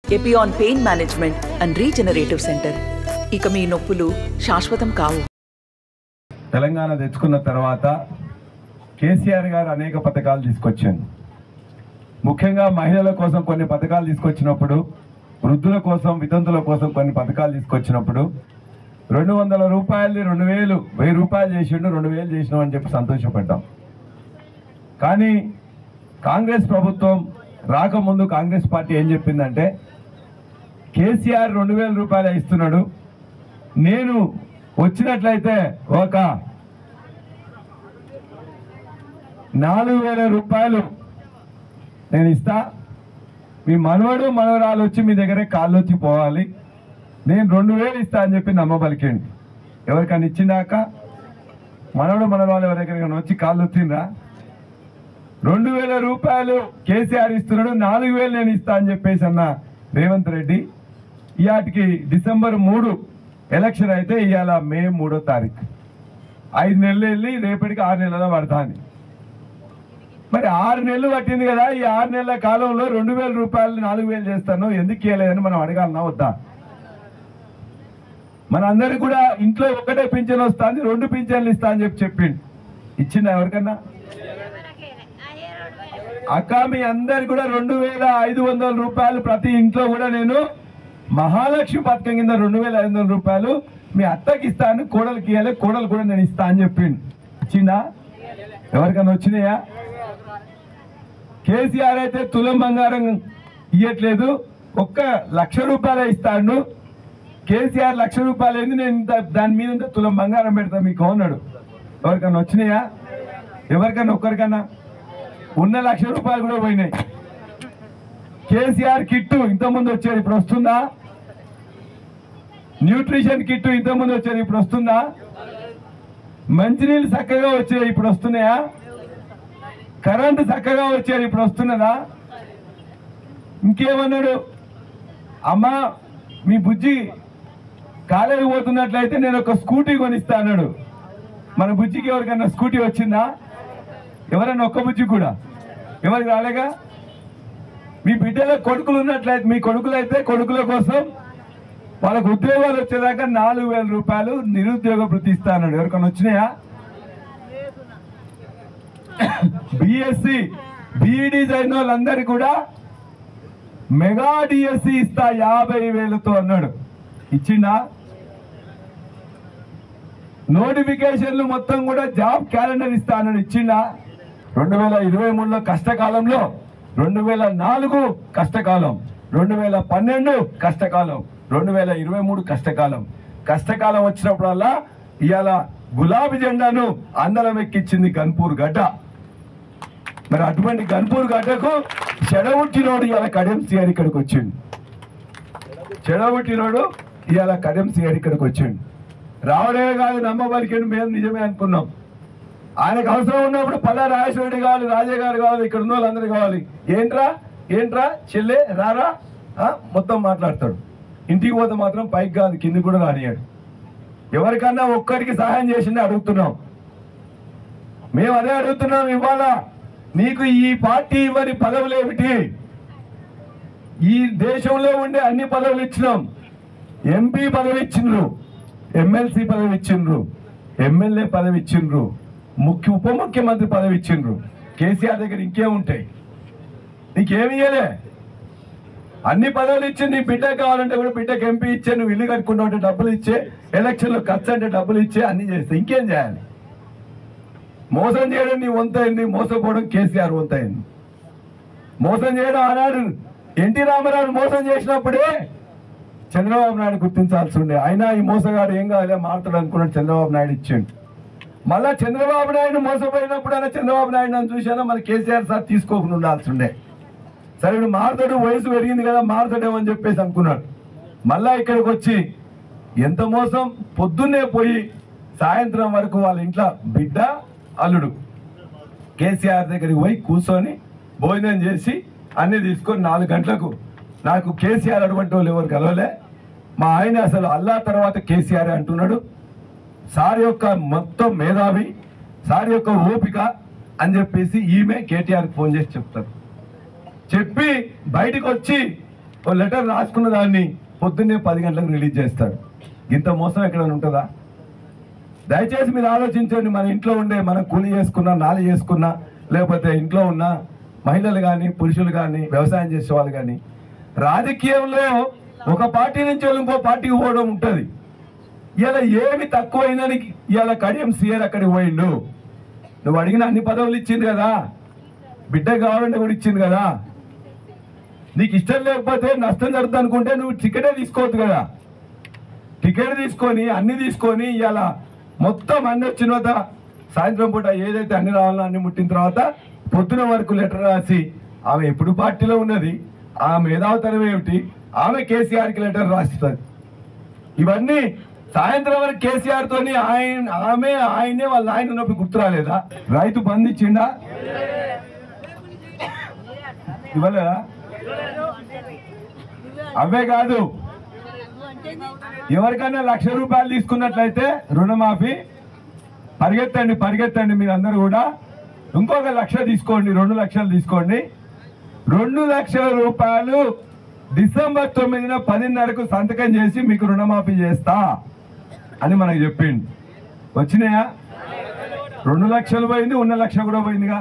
Epione pain management and regenerative centre. ఇక మీ నొప్పులు శాశ్వతం కావు. తెలంగాణ తెచ్చుకున్న తర్వాత కేసీఆర్ గారు అనేక పథకాలు తీసుకొచ్చారు. ముఖ్యంగా మహిళల కోసం కొన్ని పథకాలు తీసుకొచ్చినప్పుడు, వృద్ధుల కోసం, వితంతుల కోసం కొన్ని పథకాలు తీసుకొచ్చినప్పుడు 200 రూపాయలని 2000 1000 రూపాయలు చేసిండు, 2000 చేసినాం అని చెప్పి సంతోషపడ్డాం. కానీ కాంగ్రెస్ ప్రభుత్వం రాకముందు కాంగ్రెస్ పార్టీ ఏం చెప్పిందంటే, కేసీఆర్ 2000 రూపాయలు ఇస్తున్నాడు, నేను వచ్చినట్లయితే ఒక 4000 రూపాయలు నేను ఇస్తా, మీ మనవడు మనవరాలు వచ్చి మీ దగ్గరే కాళ్ళు వచ్చి పోవాలి, నేను 2000 ఇస్తా అని చెప్పి నమ్మబలికండి. ఎవరికైనా ఇచ్చిందాక మనవడు మనవరాలు ఎవరి దగ్గర వచ్చి కాళ్ళు వచ్చిందా? 2000 రూపాయలు కేసీఆర్ ఇస్తున్నాడు, 4000 నేను ఇస్తా అని చెప్పేసి అన్న రేవంత్ రెడ్డి. ఇయాటికి డిసెంబర్ 3 ఎలక్షన్ అయితే ఇవాళ మే 3వ తారీఖు, 5 నెలలు వెళ్ళి రేపటికి 6 నెలల పడుతుంది. మరి 6 నెలలు పట్టింది కదా, ఈ 6 నెలల కాలంలో 2000 రూపాయలు 4000 చేస్తాను ఎందుకు ఇవ్వలేదని మనం అడగాలన్నా వద్దా? మన అందరికి కూడా ఇంట్లో ఒకటే పింఛన్ వస్తుంది, 2 పింఛన్లు ఇస్తా అని చెప్పిండు. ఇచ్చిందా ఎవరికన్నా? అక్క మీ అందరు కూడా 2500 రూపాయలు ప్రతి ఇంట్లో కూడా నేను మహాలక్ష్మి పథకం కింద 2500 రూపాయలు మీ అత్తకి ఇస్తాను, కోడలికి ఇవ్వాలి, కోడలు కూడా నేను ఇస్తా అని చెప్పిండు. ఇచ్చిందా? ఎవరికన్నా వచ్చినాయా? కేసీఆర్ అయితే తులం బంగారం ఇవ్వట్లేదు, 1,00,000 రూపాయలు ఇస్తాడు. కేసీఆర్ 1,00,000 రూపాయలు ఏంది, నేను దాని మీద తులం బంగారం పెడతా మీకు అన్నాడు. ఎవరికన్నా వచ్చినాయా? ఎవరికన్నా ఒక్కరికన్నా? ఉన్న 1,00,000 రూపాయలు కూడా పోయినాయి. కేసీఆర్ కిట్టు ఇంతకుముందు వచ్చేది, ఇప్పుడు వస్తుందా? న్యూట్రిషన్ కిట్టు ఇంతకుముందు వచ్చేది, ఇప్పుడు వస్తుందా? మంచినీళ్ళు చక్కగా వచ్చేది, ఇప్పుడు వస్తున్నాయా? కరెంటు చక్కగా వచ్చేది, ఇప్పుడు వస్తున్నదా? ఇంకేమన్నాడు? అమ్మా మీ బుజ్జి కాలేజీ పోతున్నట్లయితే నేను ఒక స్కూటీ కొనిస్తా అన్నాడు. మన బుజ్జికి ఎవరికన్నా స్కూటీ వచ్చిందా? ఎవరన్నా ఒక్క బుజ్జి కూడా ఎవరికి రాలేగా? మీ బిడ్డల కొడుకులు ఉన్నట్లయితే, మీ కొడుకులైతే కొడుకుల కోసం వాళ్ళకు ఉద్యోగాలు వచ్చేదాకా 4000 రూపాయలు నిరుద్యోగ భృతి ఇస్తా అన్నాడు. ఎవరికన్నా వచ్చినాయా? బిఎస్సి బిఈడి చదివిన వాళ్ళందరికీ కూడా మెగా డిఎస్సి ఇస్తా 50,000తో అన్నాడు. ఇచ్చిందా? నోటిఫికేషన్లు మొత్తం కూడా జాబ్ క్యాలెండర్ ఇస్తా అన్నాడు. ఇచ్చిందా? 2023లో కష్టకాలంలో 2004 కష్టకాలం, 2012 కష్టకాలం, 2023 కష్టకాలం. కష్టకాలం వచ్చినప్పుడల్లా ఇవాళ గులాబీ జెండాను అందరం ఎక్కించింది గన్పూర్ గడ్డ. మరి అటువంటి గన్పూర్ గడ్డకు చెడబుట్టినోడు ఇవాళ కడెం సిఆర్ ఇక్కడికి వచ్చిండు. చెడబుట్టినోడు ఇవాళ కడెం సిఆర్ ఇక్కడికి వచ్చిండు. రావడమే కాదు, నమ్మబలికేడు మేము నిజమే అనుకున్నాం. ఆయనకు అవసరం ఉన్నప్పుడు పల్లా రాజేశ్వరరెడ్డి కావాలి, రాజే గారు కావాలి, ఇక్కడ ఉన్న వాళ్ళందరూ కావాలి. ఏంట్రా చెల్లె రారా మొత్తం మాట్లాడతాడు. ఇంటికి పోతే మాత్రం పైకి కాదు కిందికి కూడా రానియాడు. ఎవరికన్నా ఒక్కరికి సహాయం చేసిందే అడుగుతున్నాం. మేము అదే అడుగుతున్నాం. ఇవాళ నీకు ఈ పార్టీ ఇవ్వని పదవులు ఏమిటి? ఈ దేశంలో ఉండే అన్ని పదవులు ఇచ్చినాం. ఎంపీ పదవి ఇచ్చిండ్రు, ఎమ్మెల్సీ పదవి ఇచ్చిండ్రు, ఎమ్మెల్యే పదవి ఇచ్చిండ్రు, ఉప ముఖ్యమంత్రి పదవి ఇచ్చిండ్రు. కేసీఆర్ దగ్గర ఇంకేముంటాయి? నీకేమి ఇయ్యలే. అన్ని పదవులు ఇచ్చి నీ బిడ్డకు కావాలంటే కూడా బిడ్డకు ఎంపీ ఇచ్చే, నువ్వు ఇల్లు కట్టుకుంటావు అంటే డబ్బులు ఇచ్చే, ఎలక్షన్లో ఖర్చు అంటే డబ్బులు ఇచ్చే, అన్ని చేస్తే ఇంకేం చేయాలి? మోసం చేయడం నీ వంతైంది, మోసపోవడం కేసీఆర్ వంతైంది. మోసం చేయడం ఆనాడు ఎన్టీ రామారావు మోసం చేసినప్పుడే చంద్రబాబు నాయుడు గుర్తించాల్సి ఉండే. అయినా ఈ మోసగాడు ఏం కావాలి మారుతాడు అనుకున్నాడు, చంద్రబాబు నాయుడు ఇచ్చిండు. మళ్ళా చంద్రబాబు నాయుడు మోసపోయినప్పుడైనా చంద్రబాబు నాయుడు అని చూసానా మన కేసీఆర్ సార్ తీసుకోకుండా ఉండాల్సి ఉండే. సరే ఇప్పుడు మారుతాడు, వయసు పెరిగింది కదా మారుతాడేమో అని చెప్పేసి అనుకున్నాడు. మళ్ళా ఇక్కడికి వచ్చి ఎంత మోసం! పొద్దున్నే పోయి సాయంత్రం వరకు వాళ్ళ ఇంట్లో బిడ్డ అల్లుడు కేసీఆర్ దగ్గరికి పోయి కూర్చొని భోజనం చేసి అన్ని తీసుకొని 4 గంటలకు నాకు కేసీఆర్ అటువంటి వాళ్ళు ఎవరు కలవలే, మా ఆయన అసలు అల్లా తర్వాత కేసీఆర్ అంటున్నాడు, సార్ యొక్క మొత్తం మేధావి, సార్ యొక్క ఓపిక అని చెప్పేసి ఈమె కేటీఆర్కి ఫోన్ చేసి చెప్తారు. చెప్పి బయటకు వచ్చి ఓ లెటర్ రాసుకున్న దాన్ని పొద్దున్నే 10 గంటలకు రిలీజ్ చేస్తాడు. ఇంత మోసం ఎక్కడైనా ఉంటుందా? దయచేసి మీరు ఆలోచించండి. మన ఇంట్లో ఉండే మనం కూలి చేసుకున్నా, నాలి చేసుకున్నా, లేకపోతే ఇంట్లో ఉన్న మహిళలు కానీ పురుషులు కానీ వ్యవసాయం చేసే వాళ్ళు కానీ రాజకీయంలో ఒక పార్టీ నుంచి ఇంకో పార్టీకి పోవడం ఉంటుంది. ఇలా ఏమి తక్కువైందని ఇలా కడియం సీఆర్ అక్కడికి పోయిండు. నువ్వు అడిగిన అన్ని పదవులు ఇచ్చింది కదా, బిడ్డ కావాలంటే కూడా ఇచ్చింది కదా. నీకు ఇష్టం లేకపోతే నష్టం జరుగుతుంది అనుకుంటే నువ్వు టికెటే తీసుకోవద్దు కదా. టికెట్ తీసుకొని అన్ని తీసుకొని ఇవాళ మొత్తం అన్ని వచ్చిన తర్వాత సాయంత్రం పూట ఏదైతే అన్ని రావాలో అన్ని ముట్టిన తర్వాత పొద్దున వరకు లెటర్ రాసి ఆమె ఎప్పుడు పార్టీలో ఉన్నది, ఆమె మేధావతనం ఏమిటి, ఆమె కేసీఆర్కి లెటర్ రాస్తుంది. ఇవన్నీ సాయంత్రం వరకు కేసీఆర్ తోని ఆయనే వాళ్ళ ఆయన ఉన్నప్పుడు గుర్తు రాలేదా? రైతు బంధు ఇచ్చిండా? ఇవ్వలేదా? అవే కాదు, ఎవరికైనా 1,00,000 రూపాయలు తీసుకున్నట్లయితే రుణమాఫీ పరిగెత్తండి మీరు అందరూ కూడా. ఇంకొక 1,00,000 తీసుకోండి, 2 లక్షలు తీసుకోండి. 2 లక్షల రూపాయలు డిసెంబర్ 9న 10:30కు సంతకం చేసి మీకు రుణమాఫీ చేస్తా అని మనకు చెప్పిండు. వచ్చినాయా? 2 లక్షలు పోయింది, ఉన్న 1,00,000 కూడా పోయిందిగా.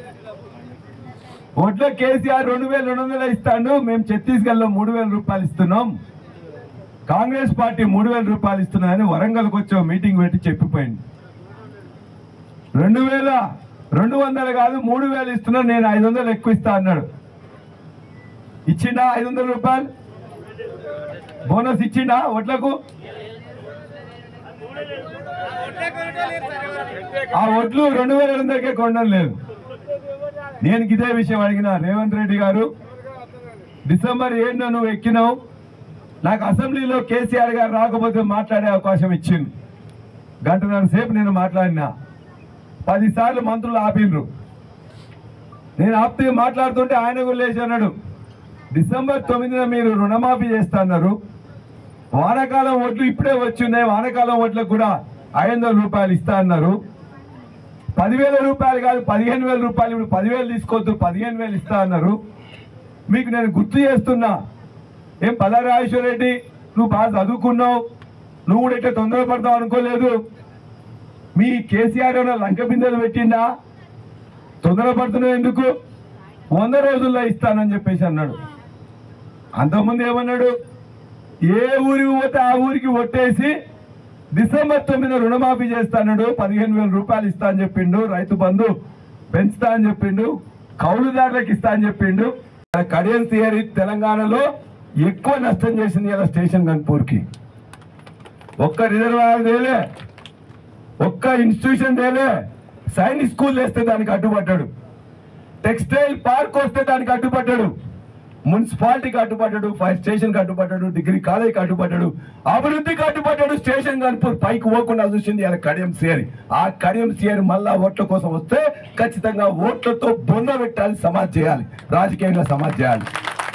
ఓట్లో కేసీఆర్ 2,200 ఇస్తాడు, మేము ఛత్తీస్గఢ్లో 3,000 రూపాయలు ఇస్తున్నాం, కాంగ్రెస్ పార్టీ 3,000 రూపాయలు ఇస్తున్నాయని వరంగల్కి వచ్చి మీటింగ్ పెట్టి చెప్పిపోయింది. 2,200 కాదు 3,000 ఇస్తున్నా, నేను 500 ఎక్కువ ఇస్తా అన్నాడు. ఇచ్చిండా 500 రూపాయలు బోనస్ ఇచ్చిండా ఓట్లకు? ఆ ఓట్లు 2,200కే కొనడం లేదు. నేను ఇదే విషయం అడిగిన రేవంత్ రెడ్డి గారు, డిసెంబర్ 7న నువ్వు ఎక్కినావు, నాకు అసెంబ్లీలో కేసీఆర్ గారు రాకపోతే మాట్లాడే అవకాశం ఇచ్చింది. 1.5 గంటల సేపు నేను మాట్లాడినా, 10 సార్లు మంత్రులు ఆపిండ్రు. నేను ఆపితే మాట్లాడుతుంటే ఆయన కూడా లేచి అన్నాడు, డిసెంబర్ 9న మీరు రుణమాఫీ చేస్తా అన్నారు, వానాకాలం ఓట్లు ఇప్పుడే వచ్చి ఉన్నాయి, వానాకాలం ఓట్లకు కూడా 500 రూపాయలు ఇస్తా అన్నారు, 10,000 రూపాయలు కాదు 15,000 రూపాయలు, ఇప్పుడు 10,000 తీసుకోవద్దు 15,000 ఇస్తా అన్నారు. మీకు నేను గుర్తు చేస్తున్నా, ఏం పల్లారాజేశ్వర రెడ్డి నువ్వు బాగా చదువుకున్నావు, నువ్వు కూడా ఇట్లా తొందరపడతావు అనుకోలేదు. మీ కేసీఆర్ ఏమైనా లంక బిందెలు పెట్టిండా? తొందరపడుతున్నావు ఎందుకు? 100 రోజుల్లో ఇస్తానని చెప్పేసి అన్నాడు. అంతకుముందు ఏమన్నాడు, ఏ ఊరికి పోతే ఆ ఊరికి ఒట్టేసి డిసెంబర్ 9న రుణమాఫీ చేస్తాడు, 15,000 రూపాయలు ఇస్తా అని చెప్పిండు, రైతు బంధు పెంచుతా అని చెప్పిండు, కౌలుదారులకు ఇస్తా అని చెప్పిండు. కడియం థియరీ తెలంగాణలో ఎక్కువ నష్టం చేసింది ఇలా స్టేషన్ గన్పూర్కి. ఒక్క రిజర్వాయర్ తేలే, ఒక్క ఇన్స్టిట్యూషన్ తేలే, సైనిక్ స్కూల్ వేస్తే దానికి అడ్డుపడ్డాడు, టెక్స్టైల్ పార్క్ వస్తే దానికి అడ్డుపడ్డాడు, మున్సిపాలిటీకి అడ్డుపడ్డాడు, ఫైర్ స్టేషన్కి అడ్డుపడ్డాడు, డిగ్రీ కాలేజీకి అడ్డుపడ్డాడు, అభివృద్ధికి అడ్డుపడ్డాడు. స్టేషన్ కనుపూర్ పైకి పోకుండా చూసింది ఇలా కడియం సీఆర్. ఆ కడియం సీఆర్ మళ్ళా ఓట్ల కోసం వస్తే ఖచ్చితంగా ఓట్లతో బొంద పెట్టాలి, సమాజ్ చేయాలి, రాజకీయంగా సమాజ్ చేయాలి.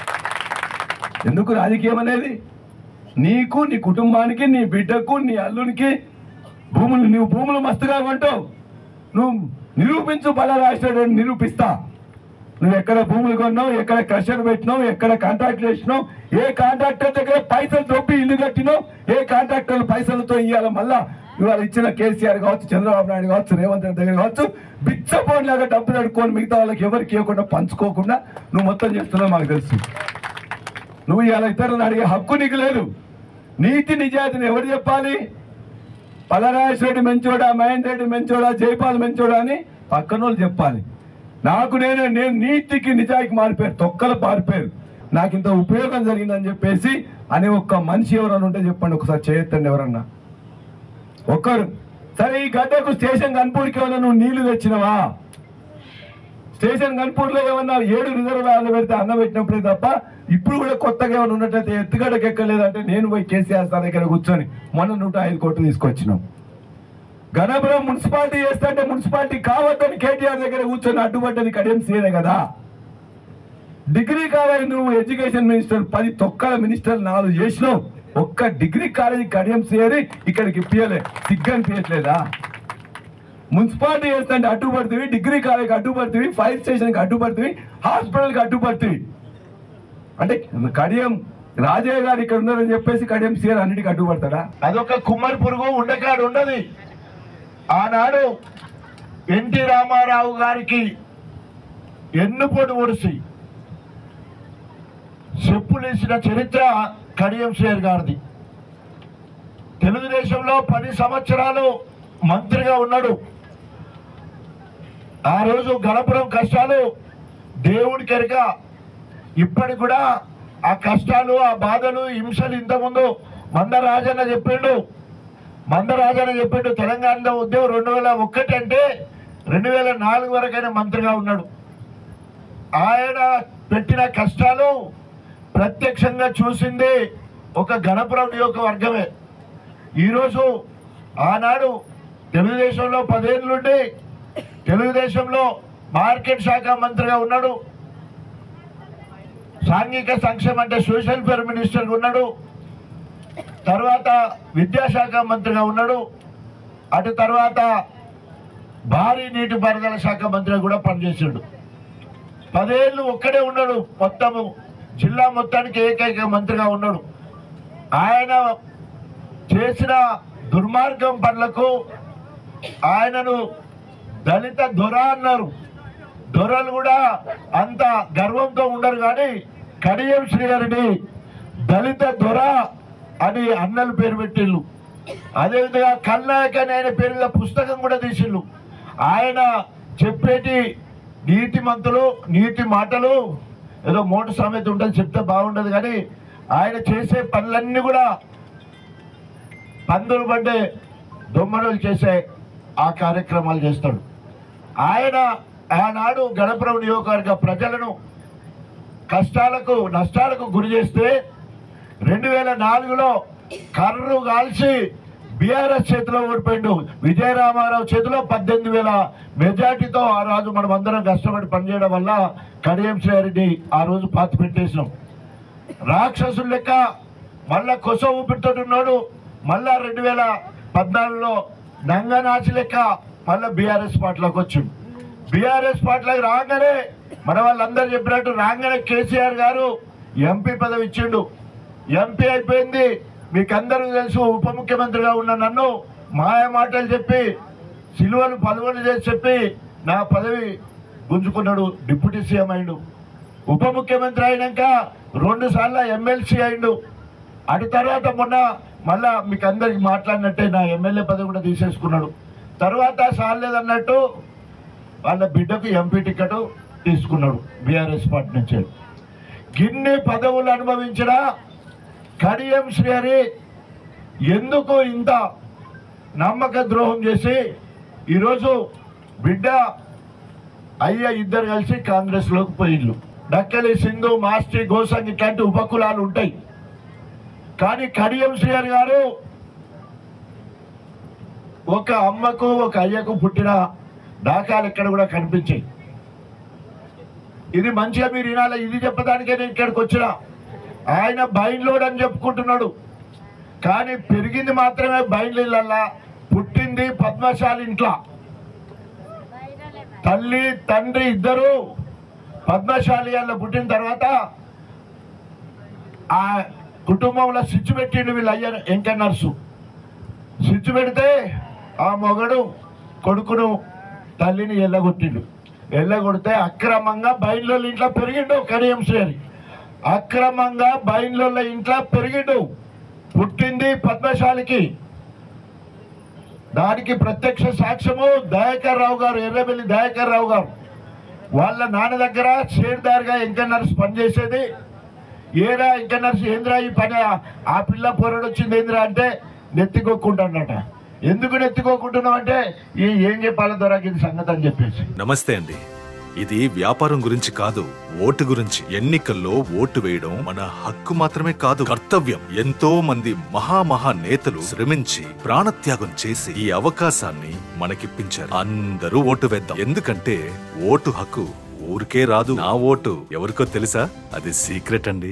ఎందుకు రాజకీయం అనేది? నీకు, నీ కుటుంబానికి, నీ బిడ్డకు, నీ అల్లునికి నువ్వు భూములు మస్తుగా కొంటావు, నువ్వు నిరూపించు, పల్లారాజేశ్వర నిరూపిస్తా. నువ్వు ఎక్కడ భూములు కొన్నావు, ఎక్కడ క్రషర్ పెట్టినావు, ఎక్కడ కాంట్రాక్ట్ చేసినావు, ఏ కాంట్రాక్టర్ దగ్గర పైసలు దొబ్బి ఇల్లు కట్టినావు, ఏ కాంట్రాక్టర్లు పైసలతో ఇవ్వాల మళ్ళా ఇవాళ ఇచ్చిన కేసీఆర్ కావచ్చు, చంద్రబాబు నాయుడు కావచ్చు, రేవంత్ రెడ్డి దగ్గర కావచ్చు, బిచ్చపోన్ లాగా డబ్బులు అడుక్కొని మిగతా వాళ్ళకి ఎవరికి ఇవ్వకుండా పంచుకోకుండా నువ్వు మొత్తం చేస్తున్నావు. మాకు తెలుసు నువ్వు ఇవాళ ఇతరులను అడిగే హక్కు నీకు లేదు. నీతి నిజాయితీని ఎవరు చెప్పాలి? పల్లారాజేశ్వర రెడ్డి మంచోడా, మహేందర్ రెడ్డి మంచోడా, జైపాల్ మంచోడా అని పక్కన వాళ్ళు చెప్పాలి. నాకు నేను నీతికి నిజాయికి మారిపోయారు, తొక్కలు పారిపోయారు, నాకు ఇంత ఉపయోగం జరిగిందని చెప్పేసి అనే ఒక్క మనిషి ఎవరన్నా ఉంటే చెప్పండి, ఒకసారి చేయొద్దండి ఎవరన్నా ఒక్కరు. సరే, ఈ గడ్డకు స్టేషన్ గన్పూర్కి ఏమన్నా నువ్వు నీళ్లు తెచ్చినవా? స్టేషన్ గన్పూర్లో ఏమన్నా 7 రిజర్వాయర్లు పెడితే అన్నం పెట్టినప్పుడే తప్ప ఇప్పుడు కూడా కొత్తగా ఏమైనా ఉన్నట్టయితే ఎత్తుగడకి ఎక్కలేదంటే నేను పోయి కేసీఆర్ సార్ దగ్గర కూర్చొని మొన్న 105 కోట్లు తీసుకొచ్చినాం. గణపురం మున్సిపాలిటీ చేస్తుంటే మున్సిపాలిటీ కావద్దని కేటీఆర్ దగ్గర కూర్చొని అడ్డుపడ్డది కడియం సీఆర్ కదా. డిగ్రీ కాలేజ్ నువ్వు ఎడ్యుకేషన్ మినిస్టర్ 10 తొక్కల మినిస్టర్ 4 చేసినావు, ఒక్క డిగ్రీ కాలేజీ కడియం సీఆర్ ఇక్కడికి ఇప్పియలే, సిగ్గనిపించట్లేదా? మున్సిపాలిటీ చేస్తుంటే అడ్డుపడుతుంది, డిగ్రీ కాలేజీకి అడ్డుపడుతుంది, ఫైర్ స్టేషన్కి అడ్డుపడుతుంది, హాస్పిటల్కి అడ్డుపడుతుంది. అంటే కడియం రాజయ్య గారు ఇక్కడ ఉన్నారని చెప్పేసి కడియం సీఆర్ అన్నిటికీ అడ్డుపడతాడా? అదొక కుమ్మరి పురుగు ఉండకాడు ఉండదు. ఆనాడు ఎన్టీ రామారావు గారికి ఎన్నుపోటు ఒడిసి చెప్పులేసిన చరిత్ర కడియం సీఆర్ గారిది. తెలుగుదేశంలో 10 సంవత్సరాలు మంత్రిగా ఉన్నాడు. ఆ రోజు గణపురం కష్టాలు దేవుడికి ఎరక. ఇప్పటికి కూడా ఆ కష్టాలు, ఆ బాధలు, హింసలు ఇంతకుముందు మందరాజన్న చెప్పిండు. తెలంగాణలో ఉద్యోగం 2001 అంటే 2004 వరకైనా మంత్రిగా ఉన్నాడు. ఆయన పెట్టిన కష్టాలు ప్రత్యక్షంగా చూసింది ఒక గణపురం నియోజకవర్గమే. ఈరోజు ఆనాడు తెలుగుదేశంలో 10 ఏళ్ళుండి తెలుగుదేశంలో మార్కెట్ శాఖ మంత్రిగా ఉన్నాడు. సాంఘిక సంక్షేమం అంటే సోషల్ వెల్ఫేర్ మినిస్టర్గా ఉన్నాడు. తర్వాత విద్యాశాఖ మంత్రిగా ఉన్నాడు. అటు తర్వాత భారీ నీటిపారుదల శాఖ మంత్రిగా కూడా పనిచేశాడు. 10 ఏళ్ళు ఒక్కడే ఉన్నాడు. మొత్తము జిల్లా మొత్తానికి ఏకైక మంత్రిగా ఉన్నాడు. ఆయన చేసిన దుర్మార్గం పనులకు ఆయనను దళిత దొర అన్నారు. దొరలు కూడా అంత గర్వంతో ఉండరు, కానీ కడియం శ్రీగారిని దళిత దొర అని అన్నలు పేరు పెట్టిళ్ళు. అదేవిధంగా కల్నాయక్ అని ఆయన పేరు మీద పుస్తకం కూడా తీసిళ్ళు. ఆయన చెప్పేటి నీతి మంతులు, నీతి మాటలు ఏదో మోటు సామెత ఉంటుంది, చెప్తే బాగుండదు, కానీ ఆయన చేసే పనులన్నీ కూడా పందులు పడ్డే దొమ్మలు చేసే ఆ కార్యక్రమాలు చేస్తాడు. ఆయన ఆనాడు గణపురం నియోజకవర్గ ప్రజలను కష్టాలకు నష్టాలకు గురి చేస్తే 2004లో కర్రు కాల్చి బీఆర్ఎస్ చేతిలో ఓడిపోయిండు. విజయరామారావు చేతిలో 18,000 మెజార్టీతో ఆ రోజు మనం అందరం కష్టపడి పనిచేయడం వల్ల కడియం శ్రీగారిని ఆ రోజు పాతి పెట్టేసినాం. రాక్షసుల లెక్క మళ్ళా కొస ఊపిరితో ఉన్నాడు. మళ్ళా 2014లో నంగనాచి లెక్క మళ్ళీ బీఆర్ఎస్ పార్టీలోకి వచ్చిండు. బీఆర్ఎస్ పార్టీలోకి రాగానే మన వాళ్ళందరూ చెప్పినట్టు రాగానే కేసీఆర్ గారు ఎంపీ పదవి ఇచ్చిండు. ఎంపీ అయిపోయింది. మీకు అందరికీ తెలుసు, ఉప ముఖ్యమంత్రిగా ఉన్న నన్ను మాయ మాటలు చెప్పి సిలువలు పలువలు చేసి చెప్పి నా పదవి గుంజుకున్నాడు. డిప్యూటీ సీఎం అయిండు. ఉప ముఖ్యమంత్రి అయినాక 2 సార్లు ఎమ్మెల్సీ అయిండు. అటు తర్వాత మొన్న మళ్ళా మీకు అందరికి మాట్లాడినట్టే నా ఎమ్మెల్యే పదవి కూడా తీసేసుకున్నాడు. తర్వాత సార్లేదన్నట్టు వాళ్ళ బిడ్డకు ఎంపీ టికెట్ తీసుకున్నాడు బీఆర్ఎస్ పార్టీ నుంచి. గిన్ని పదవులు అనుభవించిన కడియం శ్రీహరి ఎందుకు ఇంత నమ్మక ద్రోహం చేసి ఈరోజు బిడ్డ అయ్య ఇద్దరు కలిసి కాంగ్రెస్లోకి పోయిళ్ళు. డక్కలి, సింధు, మాస్టి, గోసంగ్ ఇట్లాంటి ఉపకులాలు ఉంటాయి. కానీ కడియం శ్రీహరి గారు ఒక అమ్మకు ఒక అయ్యకు పుట్టిన దాఖలు ఇక్కడ కూడా కనిపించాయి. ఇది మంచిగా మీరు వినాలి. ఇది చెప్పడానికే నేను ఇక్కడికి వచ్చిన. ఆయన బైన్లోడ్ అని చెప్పుకుంటున్నాడు, కానీ పెరిగింది మాత్రమే బైన్లల్లా. పుట్టింది పద్మశాలి ఇంట్లో. తల్లి తండ్రి ఇద్దరు పద్మశాలి అలా పుట్టిన తర్వాత ఆ కుటుంబంలో స్విచ్ పెట్టిండు వీళ్ళు అయ్యారు. వెంకట నర్సు స్విచ్ పెడితే ఆ మొగడు కొడుకును తల్లిని ఎల్లగొట్టిండు. ఎల్లగొడితే అక్రమంగా బైన్లోళ్ళ ఇంట్లో పెరిగిండు కడియం శ్రీహరి. అక్రమంగా బైన్లోళ్ళ ఇంట్లో పెరిగిండు. పుట్టింది పద్మశాలికి. దానికి ప్రత్యక్ష సాక్ష్యము దయాకర్ రావు గారు, ఎర్రబెల్లి దయాకర్ రావు గారు. వాళ్ళ నాన్న దగ్గర షేర్దార్గా వెంకట నర్సు పనిచేసేది. ఏరా వెంకట నర్సు ఏంద్రా ఈ పని, ఆ పిల్ల పొరడు వచ్చింది ఏంద్రా అంటే నెత్తికొక్కుంటాడట. ఎందుకు నెత్తికోకుంటున్నావు అంటే ఏం చెప్పాలి దొరకింది సంగతి అని చెప్పేసి. నమస్తే అండి. ఇది వ్యాపారం గురించి కాదు, ఓటు గురించి. ఎన్నికల్లో ఓటు వేయడం మన హక్కు మాత్రమే కాదు, కర్తవ్యం. ఎంతో మంది మహా నేతలు శ్రమించి ప్రాణత్యాగం చేసి ఈ అవకాశాన్ని మనకిప్పించారు. అందరూ ఓటు వేద్దాం. ఎందుకంటే ఓటు హక్కు ఊరికే రాదు. నా ఓటు ఎవరికో తెలుసా? అది సీక్రెట్ అండి.